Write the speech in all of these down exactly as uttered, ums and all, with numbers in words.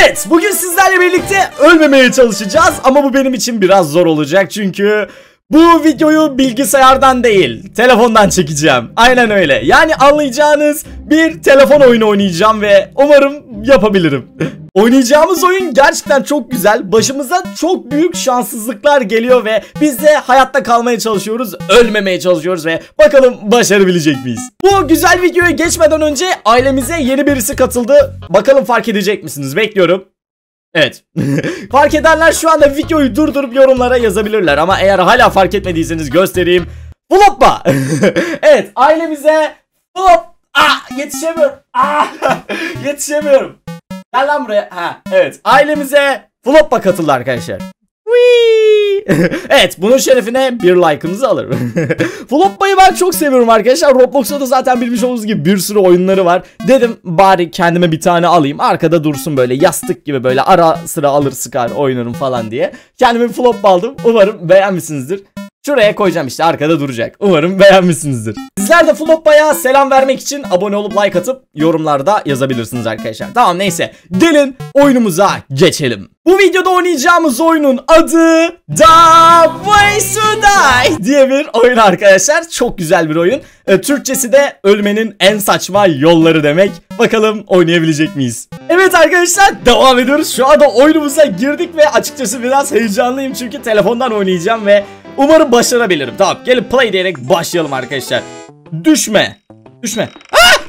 Evet, bugün sizlerle birlikte ölmemeye çalışacağız ama bu benim için biraz zor olacak çünkü bu videoyu bilgisayardan değil, telefondan çekeceğim. Aynen öyle. Yani anlayacağınız bir telefon oyunu oynayacağım ve umarım yapabilirim. Oynayacağımız oyun gerçekten çok güzel. Başımıza çok büyük şanssızlıklar geliyor ve biz de hayatta kalmaya çalışıyoruz, ölmemeye çalışıyoruz ve bakalım başarabilecek miyiz? Bu güzel videoya geçmeden önce ailemize yeni birisi katıldı. Bakalım fark edecek misiniz? Bekliyorum. Evet. Fark edenler şu anda videoyu durdurup yorumlara yazabilirler ama eğer hala fark etmediyseniz göstereyim. Floppa. Evet, ailemize flop. Ah, yetişemiyorum. Ah, yetişemiyorum. Gel lan buraya. Ha, evet. Ailemize Floppa katıldı arkadaşlar. Evet, bunun şerefine bir like'ınızı alırım. Floppa'yı ben çok seviyorum arkadaşlar. Roblox'ta da zaten bilmiş olduğunuz gibi bir sürü oyunları var. Dedim bari kendime bir tane alayım. Arkada dursun böyle yastık gibi, böyle ara sıra alır sıkar oynarım falan diye. Kendime bir Floppa aldım. Umarım beğenmişsinizdir. Şuraya koyacağım, işte arkada duracak. Umarım beğenmişsinizdir. Sizler de Floppa'ya selam vermek için abone olup like atıp yorumlarda yazabilirsiniz arkadaşlar. Tamam, neyse. Gelin oyunumuza geçelim. Bu videoda oynayacağımız oyunun adı The Ways to Die diye bir oyun arkadaşlar. Çok güzel bir oyun. E, Türkçesi de ölmenin en saçma yolları demek. Bakalım oynayabilecek miyiz? Evet arkadaşlar, devam ediyoruz. Şu anda oyunumuza girdik ve açıkçası biraz heyecanlıyım çünkü telefondan oynayacağım ve umarım başarabilirim. Tamam, gelin play diyerek başlayalım arkadaşlar. Düşme. Düşme. Ah!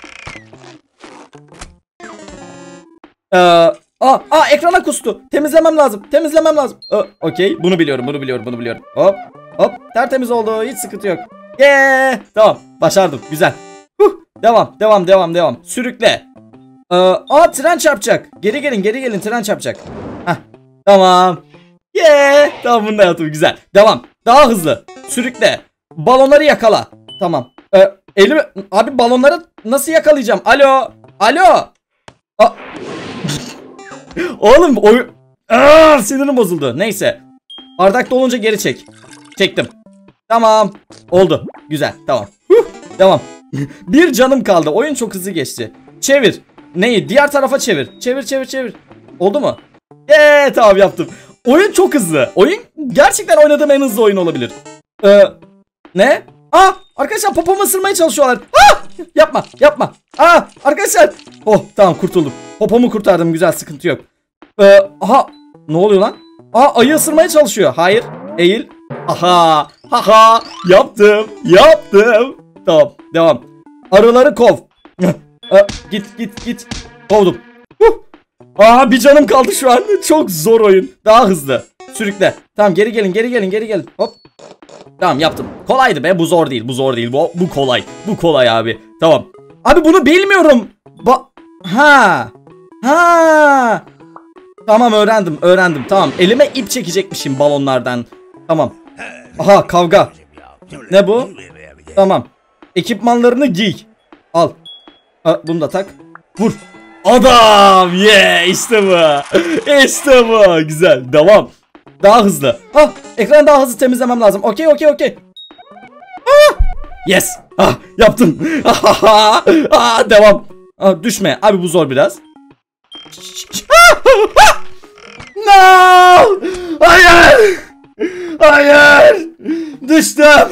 Ee, aa, aa, ekrana kustu. Temizlemem lazım. Temizlemem lazım. Okey. Bunu biliyorum. Bunu biliyorum. Bunu biliyorum. Hop. Hop. Tertemiz oldu. Hiç sıkıntı yok. Yeah. Tamam. Başardım. Güzel. Huh. Devam. Devam. Devam. Devam. Sürükle. Ee, aa, tren çarpacak. Geri gelin. Geri gelin. Tren çarpacak. Hah. Tamam. Yeah. Tamam, bunu da yaptım. Güzel. Devam. Daha hızlı. Sürükle. Balonları yakala. Tamam. Ee, elimi... Abi balonları nasıl yakalayacağım? Alo. Alo. Aa. Oğlum oy... Aa, sinirim bozuldu. Neyse. Bardak dolunca geri çek. Çektim. Tamam. Oldu. Güzel. Tamam. Huh. Devam. Bir canım kaldı. Oyun çok hızlı geçti. Çevir. Neyi? Diğer tarafa çevir. Çevir çevir çevir. Oldu mu? Eee tamam, yaptım. Oyun çok hızlı. Oyun gerçekten oynadığım en hızlı oyun olabilir. Ee, ne? Aa, arkadaşlar popomu ısırmaya çalışıyorlar. Aa, yapma yapma. Aa, arkadaşlar. Oh, tamam, kurtuldum. Popomu kurtardım, güzel, sıkıntı yok. Ee, aha, ne oluyor lan? Aa, ayı ısırmaya çalışıyor. Hayır, eğil. Aha, haha, yaptım, yaptım. Tamam, devam. Arıları kov. Ee, git git git. Kovdum. Huh. Aa, bir canım kaldı şu an. Çok zor oyun. Daha hızlı. Sürükle. Tamam, geri gelin geri gelin geri gelin. Hop. Tamam, yaptım. Kolaydı be, bu zor değil, bu zor değil. Bu, bu kolay. Bu kolay abi. Tamam. Abi bunu bilmiyorum. Ba ha. Ha. Tamam, öğrendim öğrendim. Tamam, elime ip çekecekmişim balonlardan. Tamam. Aha, kavga. Ne bu? Tamam. Ekipmanlarını giy. Al. Ha, bunu da tak. Vur. Adam. Yeah, işte bu. İşte bu. Güzel. Devam. Daha hızlı. Ah, ekranı daha hızlı temizlemem lazım. Okey okey okey. Ah, yes. Ah, yaptım. Ah, ah, devam. Ah, düşme. Abi bu zor biraz. Ah, ah. No. Hayır. Hayır. Düştüm.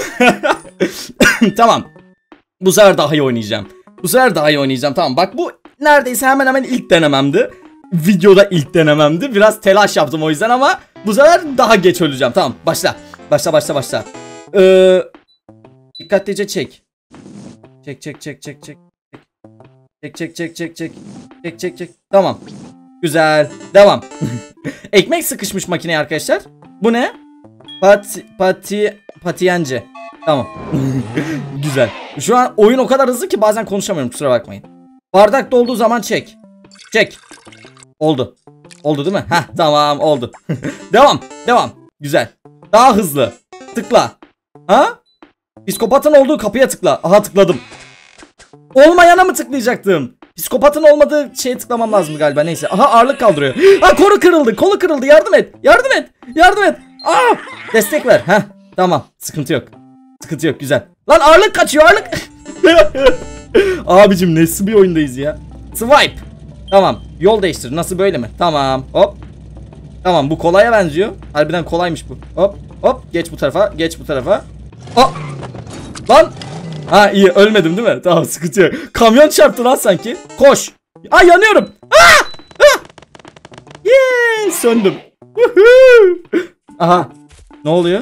Tamam. Bu sefer daha iyi oynayacağım. Bu sefer daha iyi oynayacağım. Tamam, bak bu neredeyse hemen hemen ilk denememdi. Videoda ilk denememdi. Biraz telaş yaptım o yüzden ama bu sefer daha geç öleceğim. Tamam, başla. Başla başla başla. Ee, dikkatlice çek. Çek çek çek çek çek. Çek çek çek çek çek. Çek çek çek. Tamam. Güzel. Devam. Ekmek sıkışmış makineye arkadaşlar. Bu ne? Pati pati patiyancı. Tamam. Güzel. Şu an oyun o kadar hızlı ki bazen konuşamıyorum, kusura bakmayın. Bardak dolduğu zaman çek. Çek. Oldu. Oldu değil mi? Heh, tamam, oldu. Devam. Devam. Güzel. Daha hızlı. Tıkla. Ha? Psikopatın olduğu kapıya tıkla. Aha, tıkladım. Olmayana mı tıklayacaktım? Psikopatın olmadığı şeye tıklamam lazım galiba. Neyse. Aha, ağırlık kaldırıyor. Ha, kolu kırıldı. Kolu kırıldı. Yardım et. Yardım et. Yardım et. Aa! Destek ver. Heh. Tamam. Sıkıntı yok. Sıkıntı yok. Güzel. Lan ağırlık kaçıyor. Ağırlık. Abicim, nasıl bir oyundayız ya? Swipe. Tamam. Yol değiştir. Nasıl, böyle mi? Tamam. Hop. Tamam, bu kolaya benziyor. Harbiden kolaymış bu. Hop hop. Geç bu tarafa. Geç bu tarafa. Hop. Lan. Ha iyi, ölmedim değil mi? Tamam, sıkıntı yok. Kamyon çarptı lan sanki. Koş. Ay, yanıyorum. Ah! Ah! Yeee, söndüm. Aha. Ne oluyor?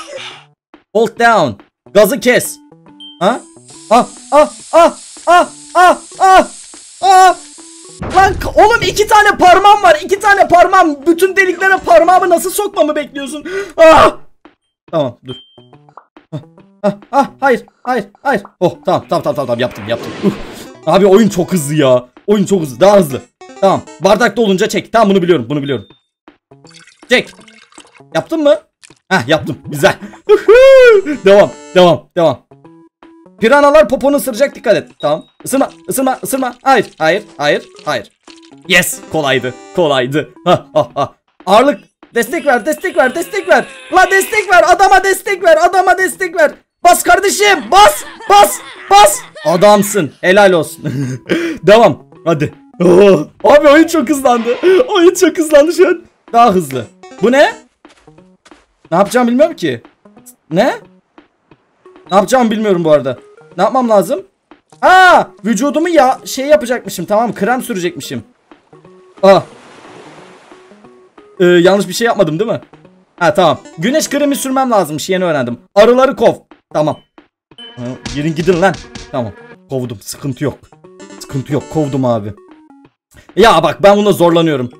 Hold down. Gazı kes. Ha? Ah ah ah ah ah ah ah. Lan oğlum, iki tane parmağım var. iki tane parmağım. Bütün deliklere parmağımı nasıl sokmamı bekliyorsun? Ah! Tamam, dur. Ah, ah, ah, hayır, hayır, hayır. Oh, tamam, tamam, tamam, tamam, yaptım, yaptım. Uh. Abi oyun çok hızlı ya. Oyun çok hızlı, daha hızlı. Tamam, bardakta olunca çek. Tamam, bunu biliyorum, bunu biliyorum. Çek. Yaptın mı? Heh, yaptım. Güzel. Devam, devam, devam. Piranalar poponu ısıracak, dikkat et. Tamam. Isırma, ısırma, ısırma. Hayır, hayır, hayır, hayır. Yes, kolaydı, kolaydı. Ha, ha, ha. Ağırlık, destek ver, destek ver, destek ver. La destek ver, adama destek ver, adama destek ver. Bas kardeşim, bas, bas, bas. Adamsın, helal olsun. Devam, hadi. Oh, abi oyun çok hızlandı. Oyun çok hızlandı şu an. Daha hızlı. Bu ne? Ne yapacağımı bilmiyorum ki. Ne? Ne yapacağımı bilmiyorum bu arada. Ne yapmam lazım? Aa, vücudumu ya şey yapacakmışım, tamam, krem sürecekmişim. Aa. Ee, yanlış bir şey yapmadım değil mi? Ha, tamam. Güneş kremi sürmem lazımmış, yeni öğrendim. Arıları kov. Tamam. Ha, gelin gidin lan. Tamam. Kovdum, sıkıntı yok. Sıkıntı yok, kovdum abi. Ya bak, ben buna zorlanıyorum.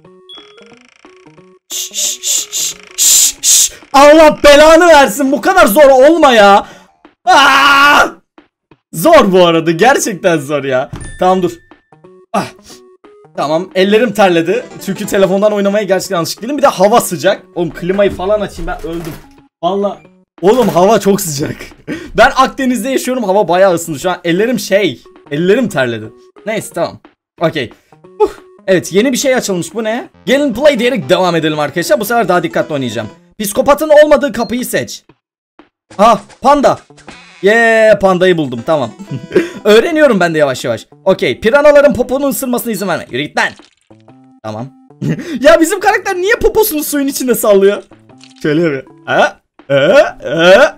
Şş, şş, şş, şş, şş. Allah belanı versin, bu kadar zor olma ya. Aa! Zor bu arada, gerçekten zor ya. Tamam, dur. Ah. Tamam, ellerim terledi. Çünkü telefondan oynamaya gerçekten alışık değilim. Bir de hava sıcak. Oğlum, klimayı falan açayım, ben öldüm. Vallahi. Oğlum, hava çok sıcak. Ben Akdeniz'de yaşıyorum, hava bayağı ısındı. Şu an ellerim şey. Ellerim terledi. Neyse, tamam. Okey. Uh. Evet, yeni bir şey açılmış, bu ne? Gelin play diyerek devam edelim arkadaşlar. Bu sefer daha dikkatli oynayacağım. Psikopatın olmadığı kapıyı seç. Ah, panda. Yeee, pandayı buldum, tamam. Öğreniyorum ben de yavaş yavaş. Okey, piranaların poponun ısırmasına izin verme. Yürü git lan. Tamam. Ya bizim karakter niye poposunu suyun içinde sallıyor? Şöyle bir. Ha? Ha? Ha?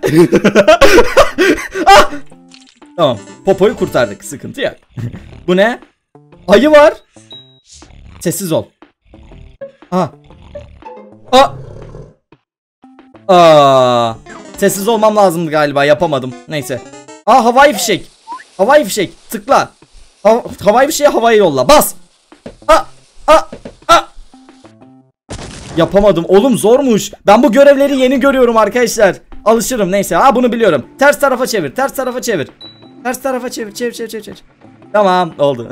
Ah! Tamam, popoyu kurtardık, sıkıntı yok. Bu ne? Ayı var. Sessiz ol. Aha. Aa. Aa. Sessiz olmam lazımdı galiba, yapamadım. Neyse. Aa, havai fişek. Havai fişek. Tıkla. Ha, havai fişeği havaya yolla. Bas. Aa. Aa. Aa. Yapamadım. Oğlum, zormuş. Ben bu görevleri yeni görüyorum arkadaşlar. Alışırım, neyse. Ha, bunu biliyorum. Ters tarafa çevir. Ters tarafa çevir. Ters tarafa çevir. Çevir çevir çevir. çevir. Tamam, oldu.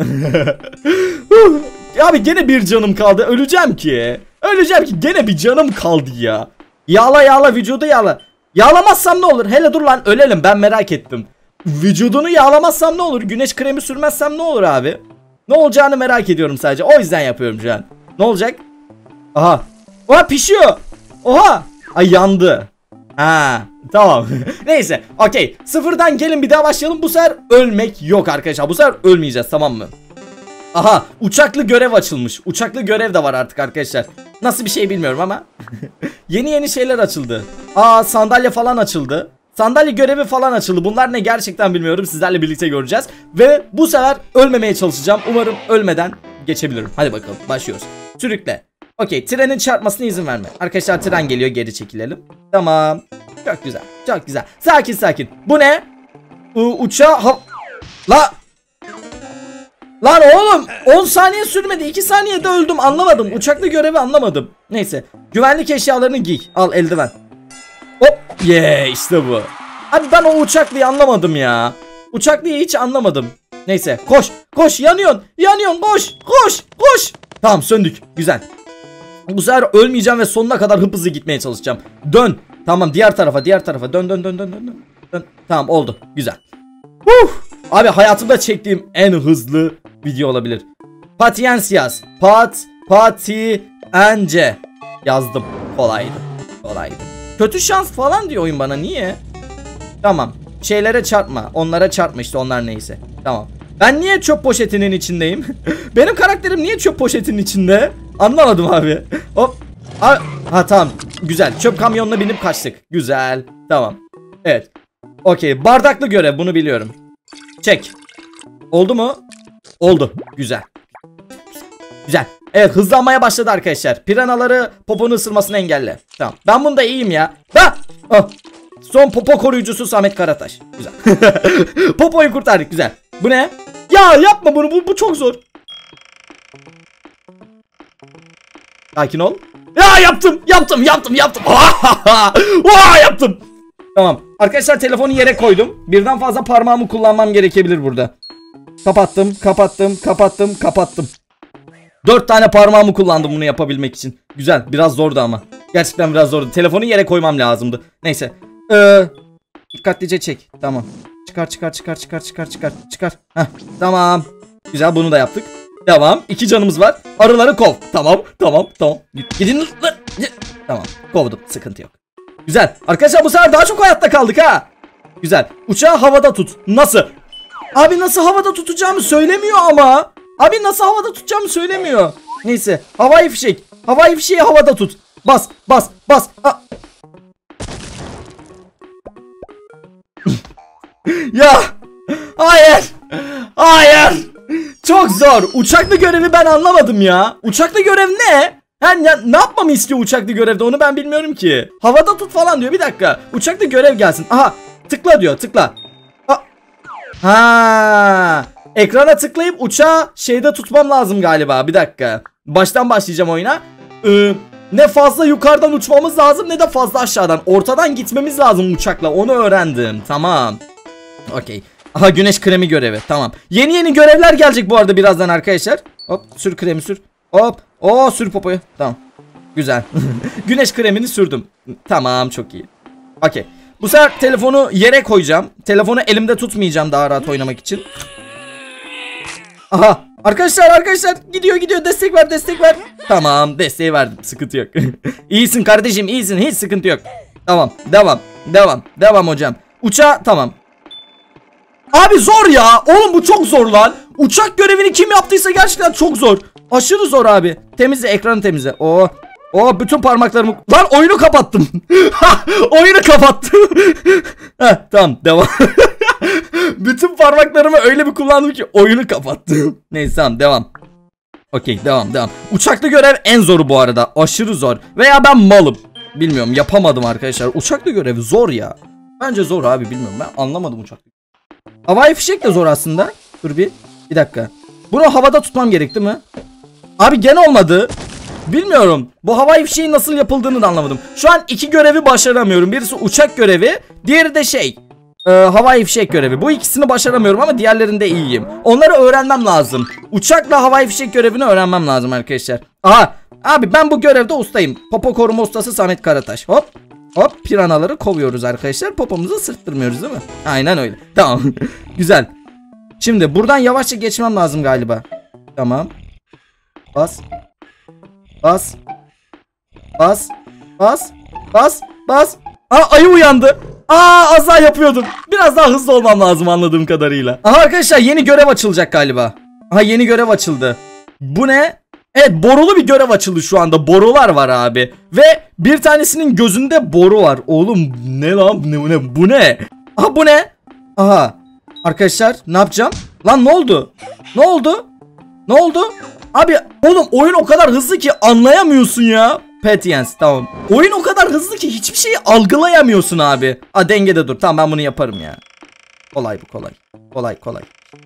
Abi gene bir canım kaldı. Öleceğim ki. Öleceğim ki. Gene bir canım kaldı ya. Yağla yağla, vücudu yağla. Yağlamazsam ne olur? Hele dur lan, ölelim, ben merak ettim. Vücudunu yağlamazsam ne olur? Güneş kremi sürmezsem ne olur abi? Ne olacağını merak ediyorum sadece. O yüzden yapıyorum şu an. Ne olacak? Aha. Oha, pişiyor. Oha. Ay, yandı. Ha, tamam. Neyse, okey. Sıfırdan gelin bir daha başlayalım. Bu sefer ölmek yok arkadaşlar. Bu sefer ölmeyeceğiz, tamam mı? Aha, uçaklı görev açılmış. Uçaklı görev de var artık arkadaşlar. Nasıl bir şey bilmiyorum ama. Yeni yeni şeyler açıldı. Aa, sandalye falan açıldı. Sandalye görevi falan açıldı. Bunlar ne, gerçekten bilmiyorum. Sizlerle birlikte göreceğiz. Ve bu sefer ölmemeye çalışacağım. Umarım ölmeden geçebilirim. Hadi bakalım, başlıyoruz. Sürükle. Okey, trenin çarpmasına izin verme. Arkadaşlar, tren geliyor, geri çekilelim. Tamam. Çok güzel, çok güzel. Sakin sakin. Bu ne? U uçağı ha... La... Lan oğlum, on saniye sürmedi, iki saniyede öldüm, anlamadım. Uçaklı görevi anlamadım. Neyse, güvenlik eşyalarını giy. Al, eldiven. Hop, yeah, işte bu. Abi ben o uçaklıyı anlamadım ya. Uçaklıyı hiç anlamadım. Neyse, koş koş, yanıyorsun yanıyorsun, koş koş koş. Tamam, söndük, güzel. Bu sefer ölmeyeceğim ve sonuna kadar hıp hızlı gitmeye çalışacağım. Dön. Tamam, diğer tarafa, diğer tarafa dön dön dön dön dön dön. Tamam, oldu, güzel. Huh. Abi hayatımda çektiğim en hızlı video olabilir. Patiensiyas. Pat, pati, ence. Yazdım. Kolaydı. Kolaydı. Kötü şans falan diyor oyun bana. Niye? Tamam. Şeylere çarpma. Onlara çarpma işte. Onlar neyse. Tamam. Ben niye çöp poşetinin içindeyim? Benim karakterim niye çöp poşetinin içinde? Anlamadım abi. Hop. Ha, ha tamam. Güzel. Çöp kamyonuna binip kaçtık. Güzel. Tamam. Evet. Okey. Bardaklı görev. Bunu biliyorum. Çek. Oldu mu? Oldu. Güzel. Güzel. Evet, hızlanmaya başladı arkadaşlar. Piranaları poponu ısırmasını engelle. Tamam. Ben bunda iyiyim ya. Ha! Oh. Son popo koruyucusu Samet Karataş. Güzel. Popoyu kurtardık. Güzel. Bu ne? Ya yapma bunu. Bu, bu çok zor. Sakin ol. Ya yaptım. Yaptım. Yaptım. Yaptım. Vaa yaptım. Tamam. Arkadaşlar telefonu yere koydum. Birden fazla parmağımı kullanmam gerekebilir burada. Kapattım. Kapattım. Kapattım. Kapattım. Dört tane parmağımı kullandım bunu yapabilmek için. Güzel. Biraz zordu ama. Gerçekten biraz zordu. Telefonu yere koymam lazımdı. Neyse. Ee, dikkatlice çek. Tamam. Çıkar çıkar çıkar çıkar çıkar çıkar. Çıkar. Heh, tamam. Güzel, bunu da yaptık. Devam. İki canımız var. Arıları kov. Tamam. Tamam. Tamam. Gidin. Tamam. Kovdum. Sıkıntı yok. Güzel. Arkadaşlar bu sefer daha çok hayatta kaldık ha. Güzel. Uçağı havada tut. Nasıl? Abi nasıl havada tutacağımı söylemiyor ama. Abi nasıl havada tutacağımı söylemiyor. Neyse. Havai fişek. Havai fişeği havada tut. Bas. Bas. Bas. Ha. Ya. Hayır. Hayır. Çok zor. Uçaklı görevi ben anlamadım ya. Uçaklı görev ne? Yani ya, ne yapmamı istiyor uçaklı görevde, onu ben bilmiyorum ki. Havada tut falan diyor. Bir dakika. Uçaklı görev gelsin. Aha. Tıkla diyor. Tıkla. Ha. ha. Ekrana tıklayıp uçağı şeyde tutmam lazım galiba. Bir dakika. Baştan başlayacağım oyuna. Ee, ne fazla yukarıdan uçmamız lazım ne de fazla aşağıdan. Ortadan gitmemiz lazım uçakla. Onu öğrendim. Tamam. Okey. Aha, güneş kremi görevi. Tamam. Yeni yeni görevler gelecek bu arada birazdan arkadaşlar. Hop, sür kremi sür. Hop. Oo, sür popoyu. Tamam. Güzel. Güneş kremini sürdüm. Tamam, çok iyi. Okey. Bu sefer telefonu yere koyacağım. Telefonu elimde tutmayacağım daha rahat oynamak için. Aha. Arkadaşlar arkadaşlar gidiyor gidiyor, destek ver destek ver. Tamam, desteği verdim, sıkıntı yok. İyisin kardeşim, iyisin, hiç sıkıntı yok. Tamam, devam devam devam hocam. Uçağa tamam. Abi zor ya oğlum, bu çok zor lan. Uçak görevini kim yaptıysa gerçekten çok zor. Aşırı zor abi. Temizle, ekranı temizle. Oo. Oo, bütün parmaklarımı. Lan oyunu kapattım. Oyunu kapattım. Heh, tamam devam. Bütün parmaklarımı öyle bir kullandım ki oyunu kapattım. Neyse tamam devam. Okey, devam devam. Uçaklı görev en zoru bu arada. Aşırı zor. Veya ben malım. Bilmiyorum, yapamadım arkadaşlar. Uçaklı görevi zor ya. Bence zor abi, bilmiyorum, ben anlamadım uçaklı. Havai fişek de zor aslında. Dur bir. Bir dakika. Bunu havada tutmam gerekti mi? Abi gene olmadı. Bilmiyorum. Bu havai fişeğin nasıl yapıldığını da anlamadım. Şu an iki görevi başaramıyorum. Birisi uçak görevi. Diğeri de şey. E, havai fişek görevi. Bu ikisini başaramıyorum ama diğerlerinde iyiyim. Onları öğrenmem lazım. Uçakla havai fişek görevini öğrenmem lazım arkadaşlar. Aha. Abi ben bu görevde ustayım. Popo koruma ustası Samet Karataş. Hop. Hop. Piranaları kovuyoruz arkadaşlar. Popomuzu sırttırmıyoruz değil mi? Aynen öyle. Tamam. Güzel. Şimdi buradan yavaşça geçmem lazım galiba. Tamam. Bas. Bas. Bas. Bas. Bas. Bas. Aa, ayı uyandı. Aa, az daha yapıyordum. Biraz daha hızlı olmam lazım anladığım kadarıyla. Aha arkadaşlar, yeni görev açılacak galiba. Aha, yeni görev açıldı. Bu ne? Evet, borulu bir görev açıldı şu anda. Borular var abi. Ve bir tanesinin gözünde boru var. Oğlum ne lan? Ne, ne, bu ne? Aha, bu ne? Aha. Arkadaşlar ne yapacağım? Lan ne oldu? Ne oldu? Ne oldu? Abi oğlum oyun o kadar hızlı ki anlayamıyorsun ya. Patience, tamam. Oyun o kadar hızlı ki hiçbir şeyi algılayamıyorsun abi. Ha, dengede dur. Tamam, ben bunu yaparım ya. Kolay bu, kolay. Kolay kolay.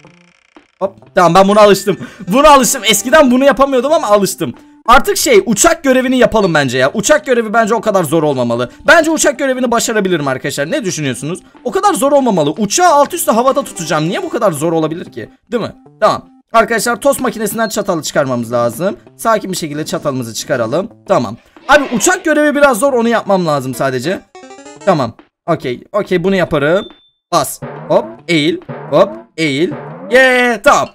Hop, tamam, ben buna alıştım. Buna alıştım. Eskiden bunu yapamıyordum ama alıştım. Artık şey, uçak görevini yapalım bence ya. Uçak görevi bence o kadar zor olmamalı. Bence uçak görevini başarabilirim arkadaşlar. Ne düşünüyorsunuz? O kadar zor olmamalı. Uçağı alt üstte havada tutacağım. Niye bu kadar zor olabilir ki? Değil mi? Tamam. Arkadaşlar tost makinesinden çatalı çıkarmamız lazım. Sakin bir şekilde çatalımızı çıkaralım. Tamam. Abi uçak görevi biraz zor, onu yapmam lazım sadece. Tamam. Okey. Okey, bunu yaparım. Bas. Hop. Eğil. Hop. Eğil. Yeah. Tamam.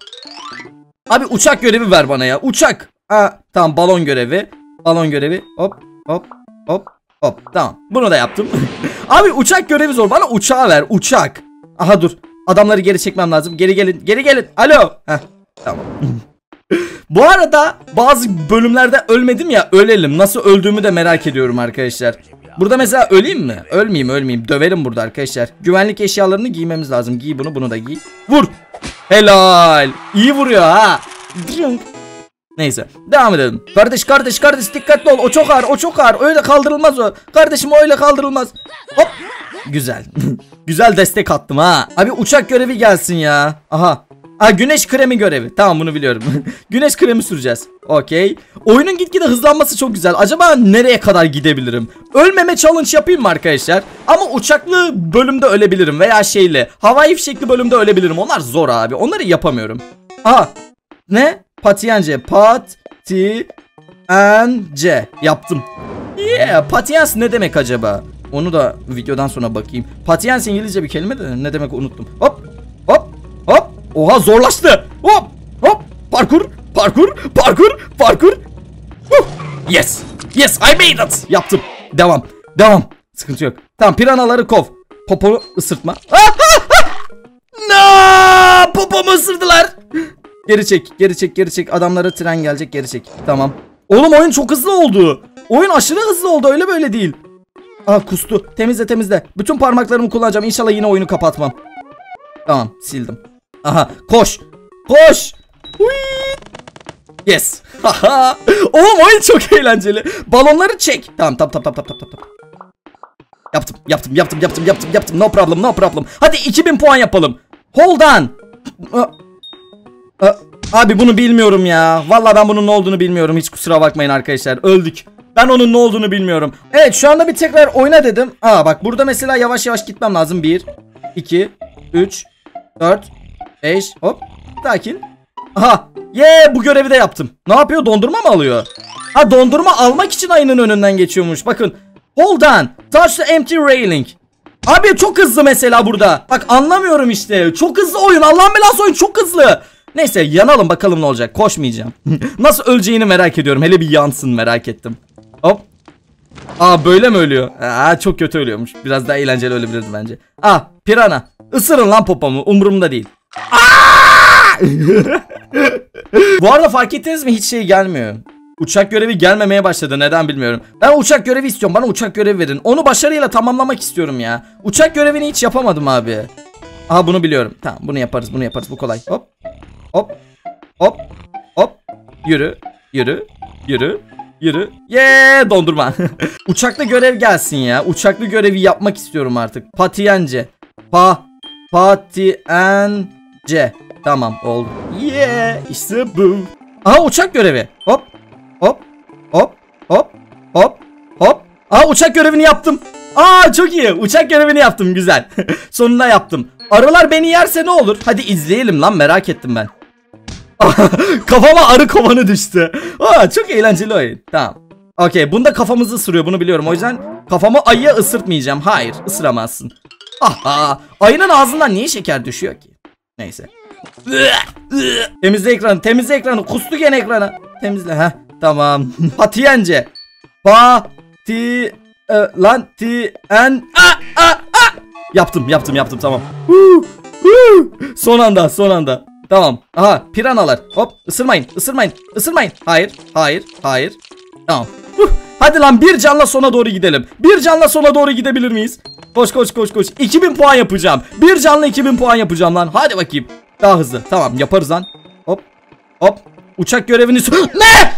Abi uçak görevi ver bana ya. Uçak. Aa, tamam, balon görevi. Balon görevi. Hop. Hop. Hop. Hop. Tamam. Bunu da yaptım. Abi uçak görevi zor. Bana uçağı ver. Uçak. Aha dur. Adamları geri çekmem lazım. Geri gelin. Geri gelin. Alo. Heh, tamam. Bu arada bazı bölümlerde ölmedim ya, ölelim. Nasıl öldüğümü de merak ediyorum arkadaşlar. Burada mesela öleyim mi? Ölmeyeyim ölmeyeyim. Döverim burada arkadaşlar. Güvenlik eşyalarını giymemiz lazım. Giy bunu, bunu da giy. Vur. Helal. İyi vuruyor ha. Neyse devam edelim. Kardeş kardeş kardeş dikkatli ol. O çok ağır, o çok ağır. Öyle kaldırılmaz o. Kardeşim öyle kaldırılmaz. Hop. Güzel. Güzel destek attım ha. Abi uçak görevi gelsin ya. Aha. Aa, güneş kremi görevi. Tamam, bunu biliyorum. Güneş kremi süreceğiz. Okey. Oyunun gitgide hızlanması çok güzel. Acaba nereye kadar gidebilirim? Ölmeme challenge yapayım mı arkadaşlar? Ama uçaklı bölümde ölebilirim. Veya şeyli, havai fişekli bölümde ölebilirim. Onlar zor abi. Onları yapamıyorum. Aha. Ne? Patiyence. Pat-ti-en-ce. Yaptım. Yeah. Patiyens ne demek acaba? Onu da videodan sonra bakayım. Patiyens İngilizce bir kelime de ne demek unuttum. Hop. Hop. Hop. Oha, zorlaştı. Hop. Hop. Parkur. Parkur. Parkur. Parkur. Uh. Yes. Yes. I made it. Yaptım. Devam. Devam. Sıkıntı yok. Tamam, piranaları kov. Poponu ısırtma. Ah, ah, ah. No! Popomu ısırdılar. Geri çek. Geri çek. Geri çek. Adamlara tren gelecek. Geri çek. Tamam. Oğlum oyun çok hızlı oldu. Oyun aşırı hızlı oldu. Öyle böyle değil. Ah, kustu. Temizle temizle. Bütün parmaklarımı kullanacağım. İnşallah yine oyunu kapatmam. Tamam, sildim. Aha, koş. Koş. Hui. Yes. Haha. Oğlum oyun çok eğlenceli. Balonları çek. Tamam tamam tamam tamam tamam tamam. Yaptım yaptım yaptım yaptım yaptım yaptım. No problem no problem. Hadi iki bin puan yapalım. Hold on. Abi bunu bilmiyorum ya. Vallahi ben bunun ne olduğunu bilmiyorum. Hiç kusura bakmayın arkadaşlar. Öldük. Ben onun ne olduğunu bilmiyorum. Evet, şu anda bir tekrar oyna dedim. Aa bak, burada mesela yavaş yavaş gitmem lazım. bir, iki, üç, dört, beş. Hop. Sakin. Aha. Yeah, bu görevi de yaptım. Ne yapıyor? Dondurma mı alıyor? Ha, dondurma almak için ayının önünden geçiyormuş. Bakın. Hold on. Touch the empty railing. Abi çok hızlı mesela burada. Bak anlamıyorum işte. Çok hızlı oyun. Allah'ın belası oyun. Çok hızlı. Neyse, yanalım bakalım ne olacak. Koşmayacağım. Nasıl öleceğini merak ediyorum. Hele bir yansın, merak ettim. Hop. Aa, böyle mi ölüyor? Aa, çok kötü ölüyormuş. Biraz daha eğlenceli ölebilirdi bence. Ah, pirana. Isırın lan popomu. Umurumda değil. Bu arada fark ettiniz mi? Hiç şey gelmiyor. Uçak görevi gelmemeye başladı. Neden bilmiyorum. Ben uçak görevi istiyorum. Bana uçak görevi verin. Onu başarıyla tamamlamak istiyorum ya. Uçak görevini hiç yapamadım abi. Aha, bunu biliyorum. Tamam, bunu yaparız. Bunu yaparız. Bu kolay. Hop. Hop. Hop. Hop. Yürü. Yürü. Yürü. Yürü. Yeee, dondurma. Uçaklı görev gelsin ya. Uçaklı görevi yapmak istiyorum artık. Patiyence. Pa. Patiyence. Tamam, oldu. Yeah, işte bu. Aha, uçak görevi. Hop. Hop. Hop. Hop. Hop. Hop. Aha, uçak görevini yaptım. Aa, çok iyi. Uçak görevini yaptım. Güzel. Sonunda yaptım. Arılar beni yerse ne olur? Hadi izleyelim lan, merak ettim ben. Kafama arı kovanı düştü. Aa, çok eğlenceli oyun. Tamam. Okey, bunda kafamızı ısırıyor, bunu biliyorum. O yüzden kafamı ayıya ısırtmayacağım. Hayır, ısıramazsın. Aha, ayının ağzından niye şeker düşüyor ki? Neyse. Temizle ekranı, temizle ekranı. Kustu gene ekrana. Temizle, heh. Tamam. Patiyence. Pati e, lan ti en a a a. Yaptım, yaptım, yaptım, tamam. Son anda, son anda. Tamam. Aha, piranalar. Hop, ısırmayın, ısırmayın, ısırmayın. Hayır, hayır, hayır. Tamam. Uh, hadi lan, bir canla sona doğru gidelim. Bir canla sona doğru gidebilir miyiz? Koş koş koş koş. iki bin puan yapacağım. Bir canla iki bin puan yapacağım lan. Hadi bakayım. Daha hızlı. Tamam, yaparız lan. Hop. Hop. Uçak görevini... Ne?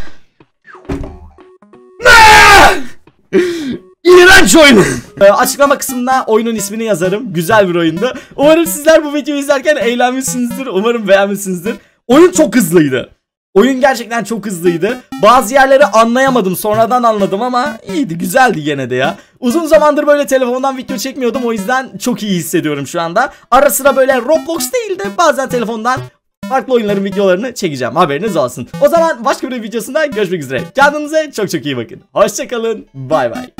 Ne? İğrenç oyun. Açıklama kısmına oyunun ismini yazarım. Güzel bir oyundu. Umarım sizler bu videoyu izlerken eğlenmişsinizdir. Umarım beğenmişsinizdir. Oyun çok hızlıydı. Oyun gerçekten çok hızlıydı. Bazı yerleri anlayamadım. Sonradan anladım ama iyiydi. Güzeldi gene de ya. Uzun zamandır böyle telefondan video çekmiyordum. O yüzden çok iyi hissediyorum şu anda. Ara sıra böyle Roblox değil de bazen telefondan farklı oyunların videolarını çekeceğim. Haberiniz olsun. O zaman başka bir videosunda görüşmek üzere. Kendinize çok çok iyi bakın. Hoşçakalın. Bay bay.